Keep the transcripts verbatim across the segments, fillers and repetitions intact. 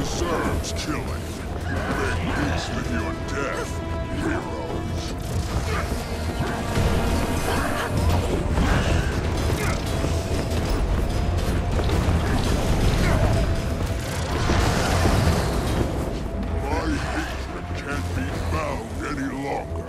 deserves killing. Make peace with your death, heroes. My hatred can't be bound any longer.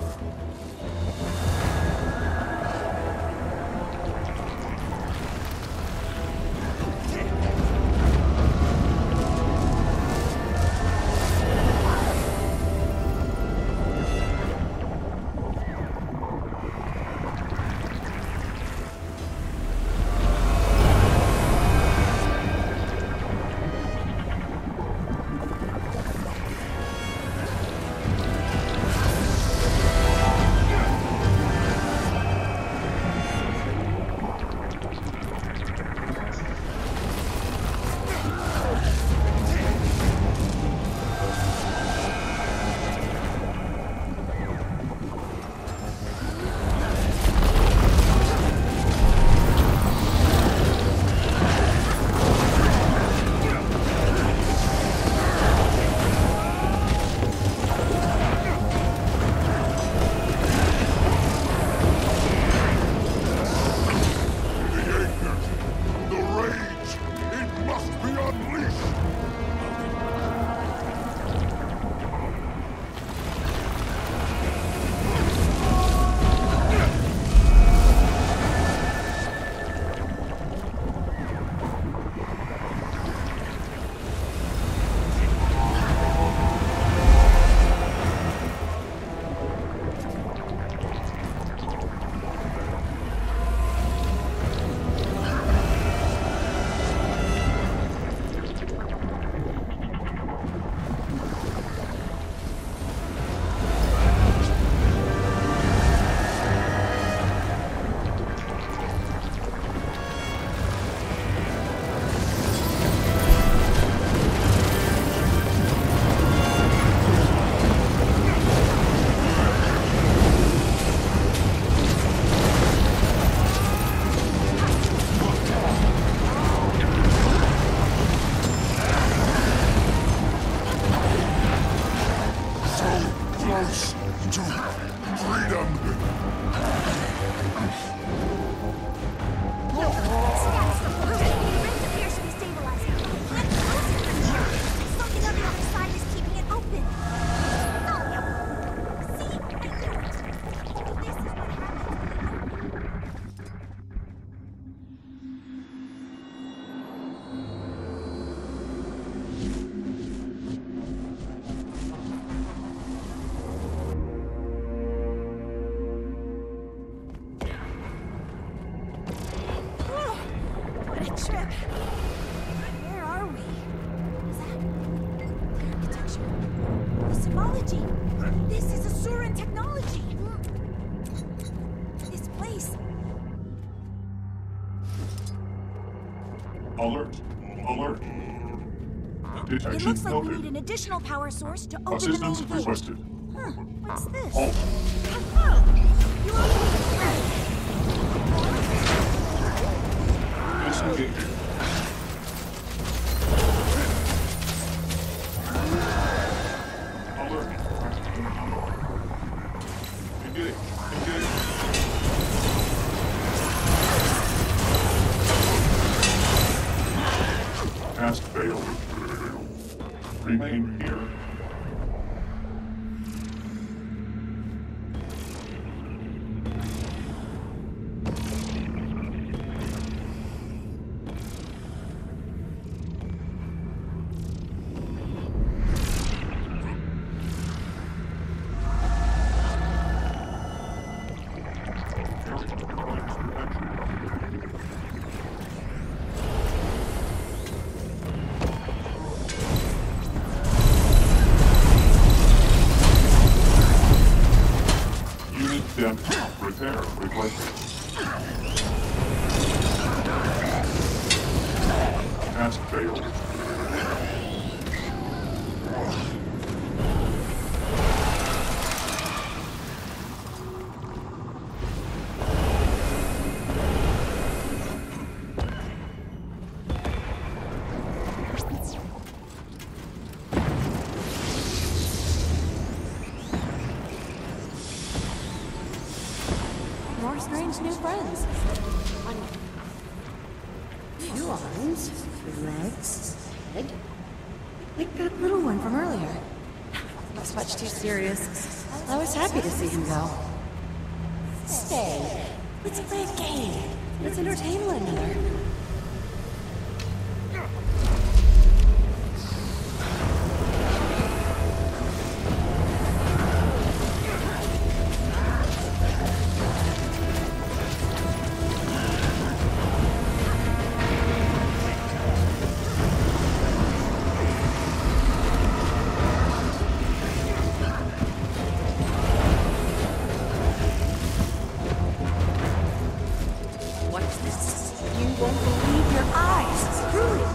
Trip. Where are we? Is that the architecture? The symbology? This is Asuran technology! This place. Alert! Alert! Detection It looks like noted. we need an additional power source to open Assistance the main gate. requested. Huh, what's this? Halt! You opened Disengage. Alert. Engage. Engage. Task failed. Remain here. Depth repair requested. Task failed. our strange new friends. Two arms, two legs, head. Like that little one from earlier. That's much too serious. I was happy to see him go. Stay. Let's play a game. Let's entertain one another. What's this? You won't believe your eyes. Truly.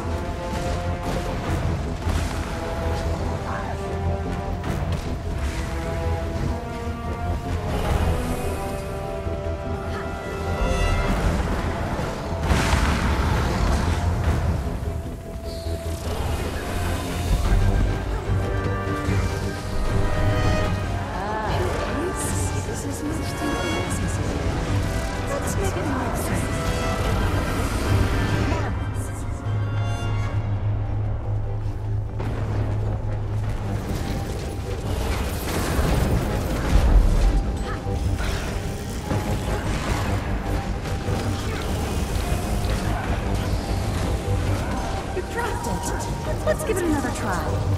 This is much too necessary. Let's make it make sense. You dropped it. Let's give it another try.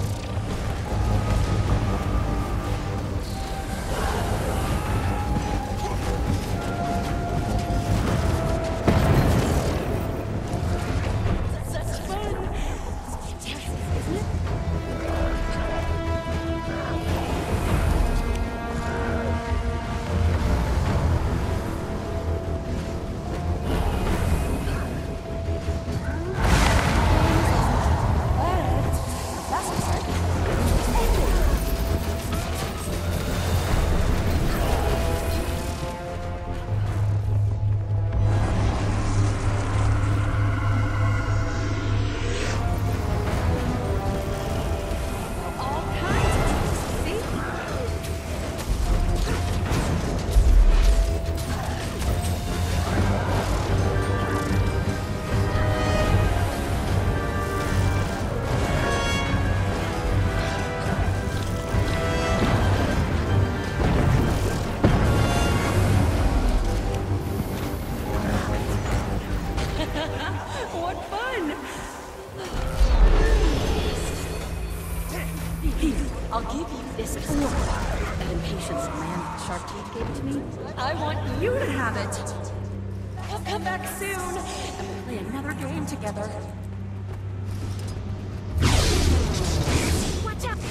What fun! I'll give you this orb. That impatience man with sharp teeth gave it to me. I want you to have it. I'll come back soon, and we'll play another game together. Watch out.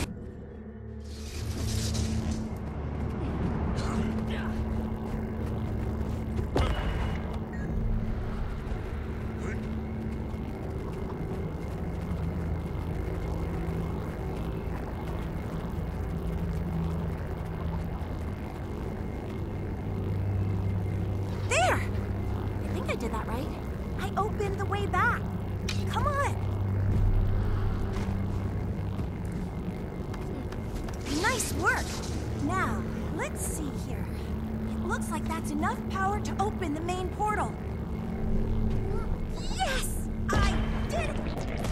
There! I think I did that right. I opened the way back. Come on. Nice work. Now, let's see here. It looks like that's enough power to open the main portal. Yes! I did it!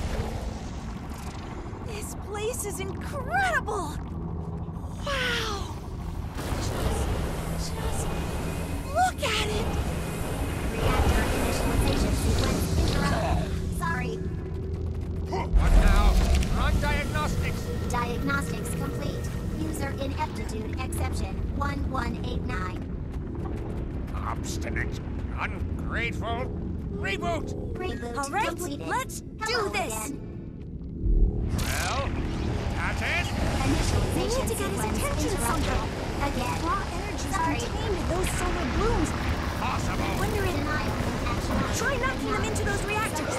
This place is incredible! Wow! Just, just look at it! Reactor initialization sequence interrupted. Sorry. What now? Run diagnostics. Diagnostics complete. User ineptitude exception one one eight nine. Obstinate. Ungrateful. Reboot. Reboot All right, completed. let's Hello do this! again. Well, that's it. Initialization We need to get his sequence attention interrupted. somehow. Again. Raw energy's Sorry. contained in those solar blooms. Possible. Wonder if... Denial. Action. Try knocking them into those reactors.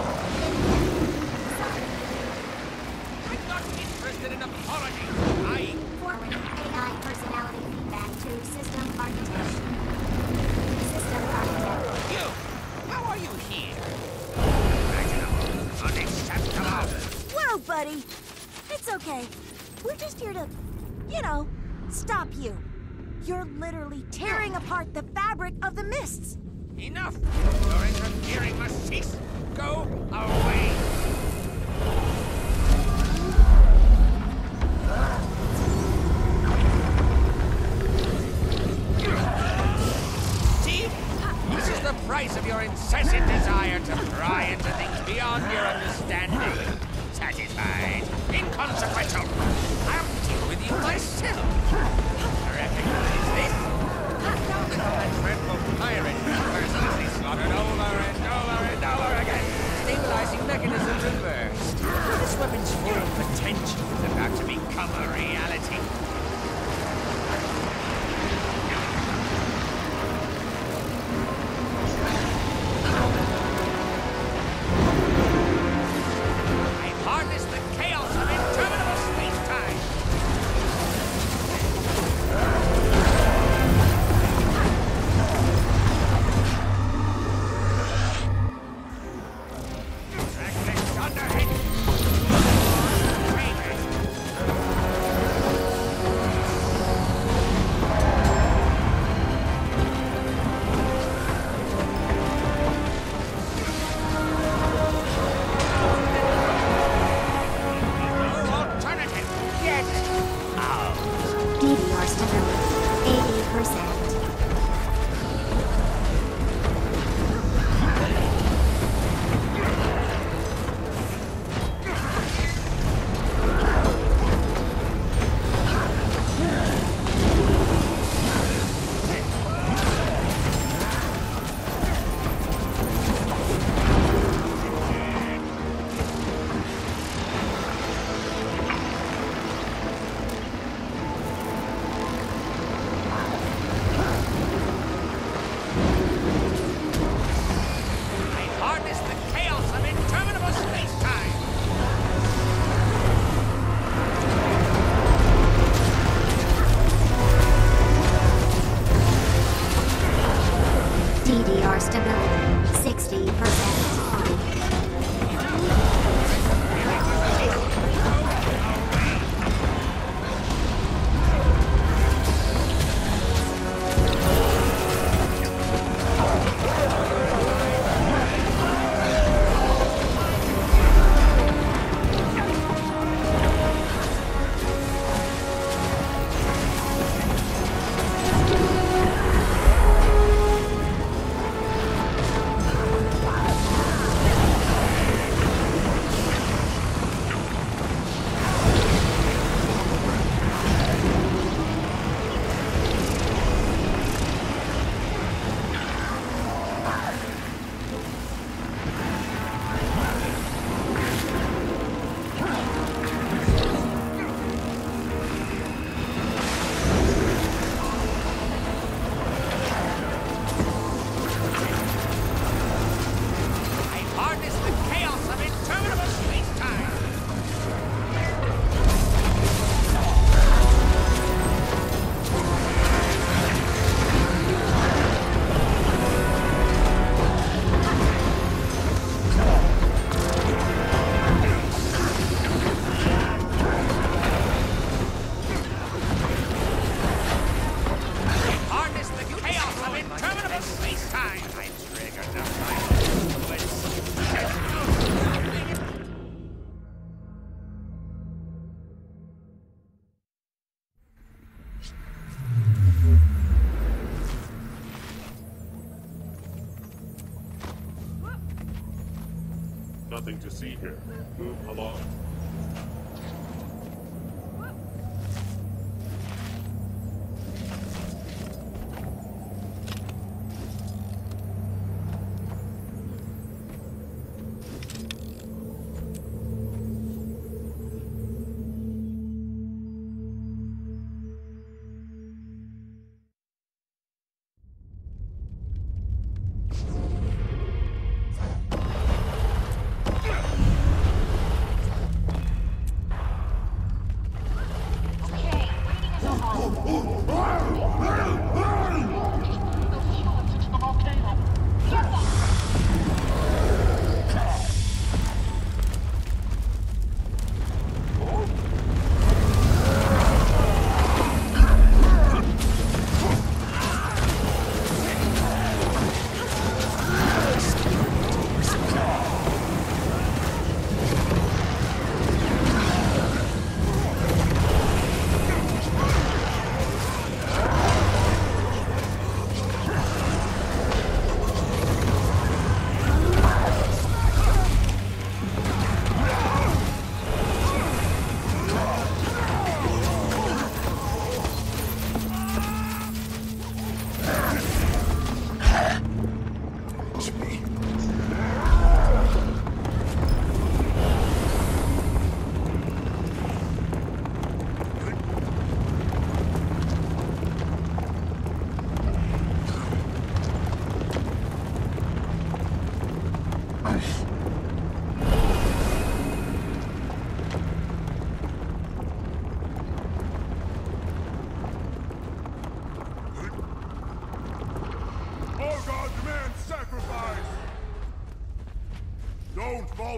I'm not interested in apology. I... Forward A I personality feedback to system architect. System architect. You. How are you here? Imaginable. Unacceptable. Whoa, buddy. It's okay. We're just here to, you know, stop you. You're literally tearing apart the fabric of the mists. Enough! Your interfering must cease! Go away! See? This is the price of your incessant desire to pry into things beyond your understanding. Satisfied? Inconsequential! I'll deal with you myself! Recognize this? That dreadful pirate mercilessly slaughtered over and over and over again. Stabilizing mechanism reversed. This weapon's full potential is about to become a reality. I harness the chaos of interminable space-time. D D R stability, eighty percent. D D R stability, sixty percent. Nothing to see here. Move along.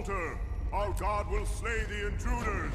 falter. Our god will slay the intruders.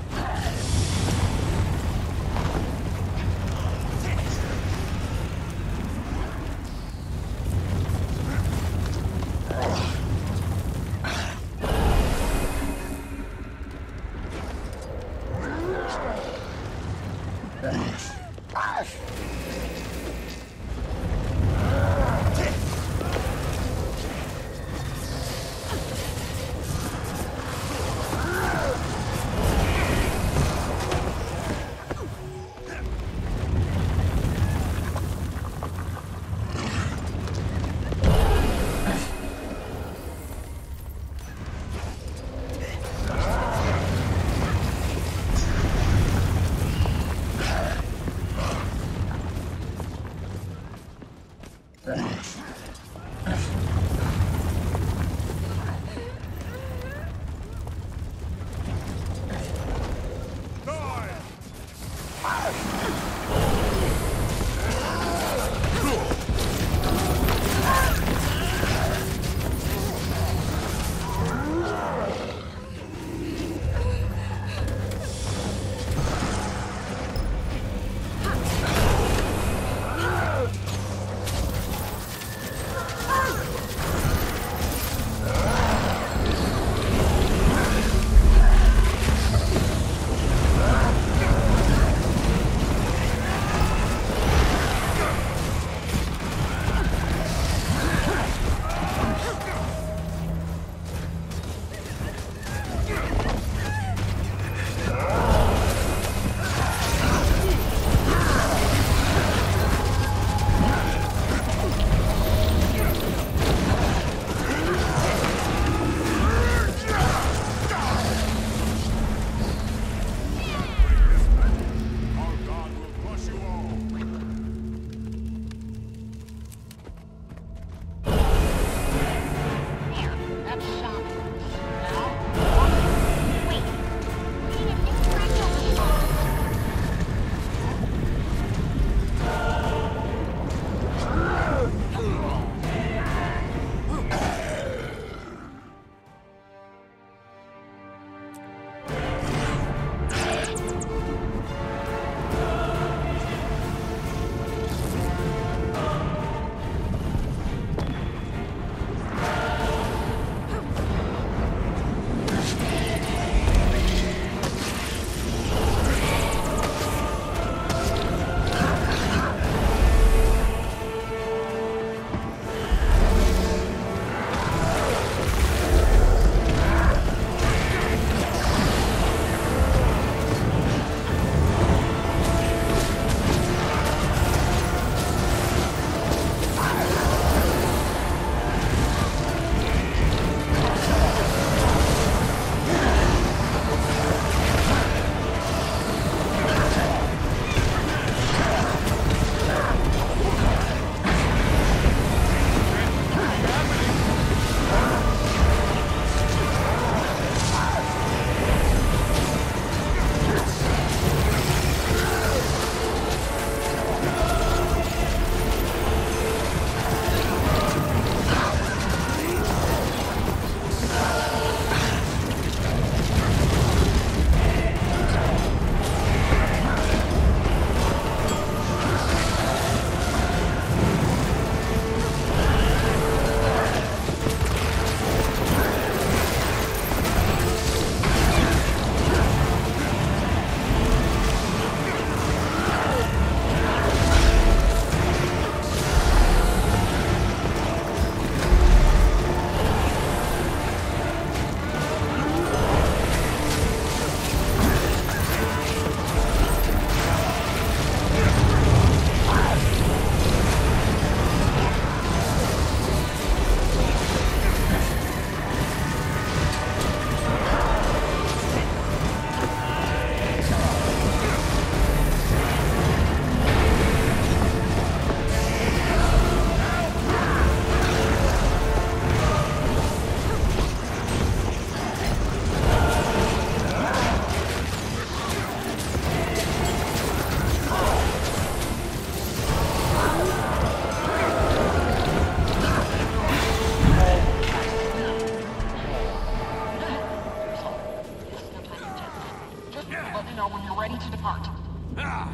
Let me know when you're ready to depart. Ah.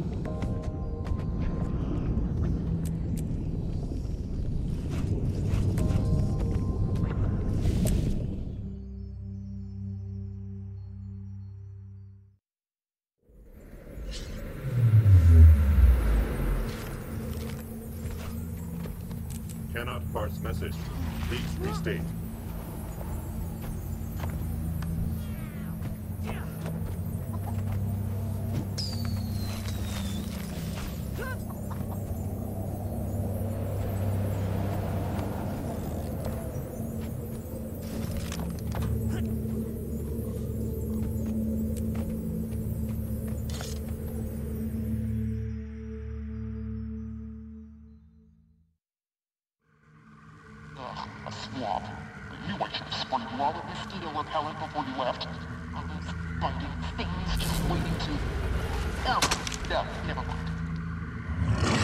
Cannot parse message. Please restate. Ugh, a swamp. I knew I should have sprayed you all with mosquito repellent before you left. All those biting things just waiting to... Oh, no, never mind.